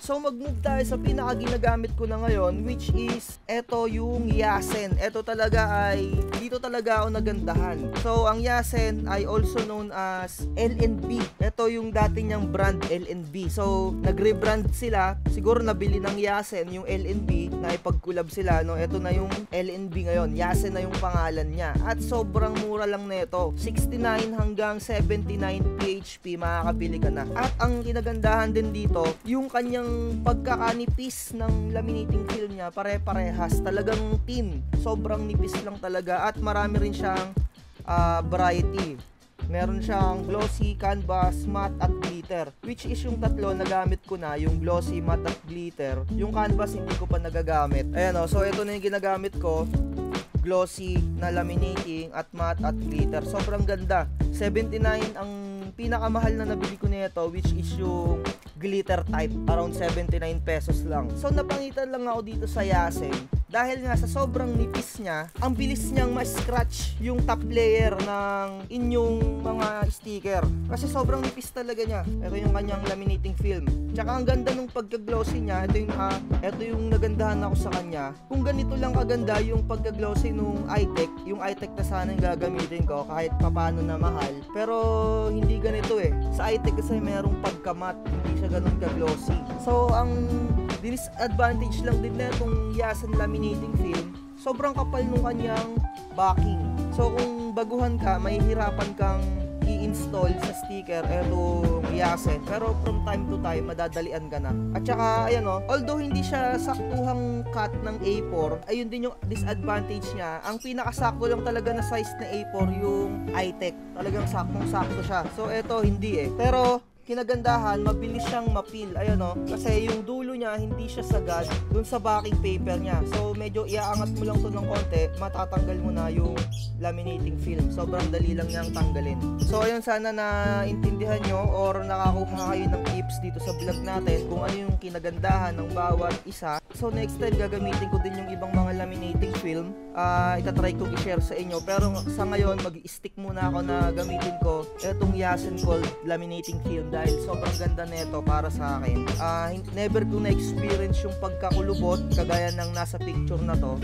So mag-move tayo sa pinaka-ginagamit ko na ngayon, which is eto yung Yasen. Eto talaga ay, dito talaga ako nagandahan. So ang Yasen ay also known as LNB. Eto yung dati niyang brand, LNB. So nag-rebrand sila, siguro nabili ng Yasen yung LNB, na ipag-collab sila, no? Eto na yung LNB ngayon, Yasen na yung pangalan niya. At sobrang mura lang nito, 69 hanggang 79 PHP makakabili ka na. At ang kinagandahan din dito, yung kanyang pagkakanipis ng laminating film niya, pare-parehas, talagang thin, sobrang nipis lang talaga. At marami rin siyang variety. Meron siyang glossy, canvas, matte at glitter, which is yung tatlo na gamit ko na, yung glossy, matte at glitter. Yung canvas hindi ko pa nagagamit. Ayan o, so ito na yung ginagamit ko, glossy na laminating at matte at glitter. Sobrang ganda. 79 ang pinakamahal na nabili ko nito, which is yung glitter type, around 79 pesos lang. So napangitan lang ako dito sa Yasen dahil nga sa sobrang nipis niya, ang bilis niyang ma-scratch yung top layer ng inyong mga sticker. Kasi sobrang nipis talaga niya. Ito yung kanyang laminating film. Tsaka ang ganda nung pagka-glossy niya. Ito yung nagandahan ako sa kanya. Kung ganito lang kaganda yung pagka-glossy nung iTech, yung iTech na sana yung gagamitin ko kahit papano na mahal. Pero hindi ganito eh. Sa iTech kasi merong pagkamat, hindi siya ganun ka-glossy. So ang disadvantage lang din na itong Yasen laminating film, sobrang kapal nung kanyang backing. So kung baguhan ka, mahihirapan kang i-install sa sticker etong Yasen, pero from time to time madadalian ka na. At saka ayan o, although hindi siya saktuhang cut ng A4, ayun din yung disadvantage niya. Ang pinakasakto lang talaga na size na A4 yung iTech, talagang saktong sakto siya. So eto hindi eh, pero kinagandahan, mabilis siyang mapil. Ayan o, kasi yung dulo niya hindi siya sagad dun sa backing paper niya. So medyo iaangat mo lang to ng konti, matatanggal mo na yung laminating film. Sobrang dali lang niyang tanggalin. So ayun, sana na intindihan nyo or nakakuha kayo ng tips dito sa vlog natin kung ano yung kinagandahan ng bawat isa. So next time gagamitin ko din yung ibang mga laminating film. Itatry ko i-share sa inyo, pero sa ngayon mag-i-stick muna ako na gamitin ko etong Yasen called laminating film dahil sobrang ganda nito para sa akin. Never ko na-experience yung pagkakulubot kagaya ng nasa picture na to.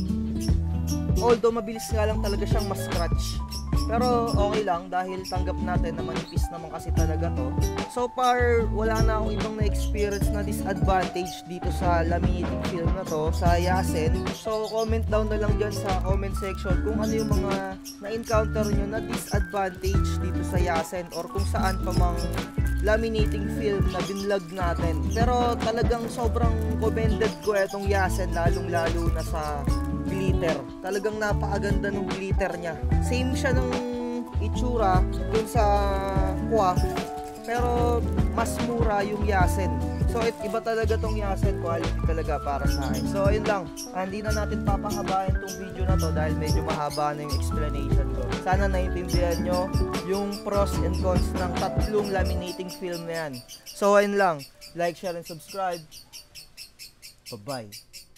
Although mabilis nga lang talaga siyang ma-scratch, pero okay lang dahil tanggap natin na manipis naman kasi talaga to. So far wala na akong ibang na-experience na disadvantage dito sa laminating film na to, sa Yasen. So comment down na lang dyan sa comment section kung ano yung mga na-encounter nyo na disadvantage dito sa Yasen or kung saan pa mang laminating film na binlog natin. Pero talagang sobrang commended ko etong Yasen, lalong lalo na sa glitter. Talagang napakaganda ng glitter niya. Same siya ng itsura dun sa Kwa, pero mas mura yung Yasen. So iba talaga tong Yasen, quality talaga para sa akin. So ayun lang, hindi na natin papahabain tong video na to dahil medyo mahaba na yung explanation ko. Sana naintindihan nyo yung pros and cons ng tatlong laminating film na yan. So ayun lang, like, share, and subscribe. Bye-bye.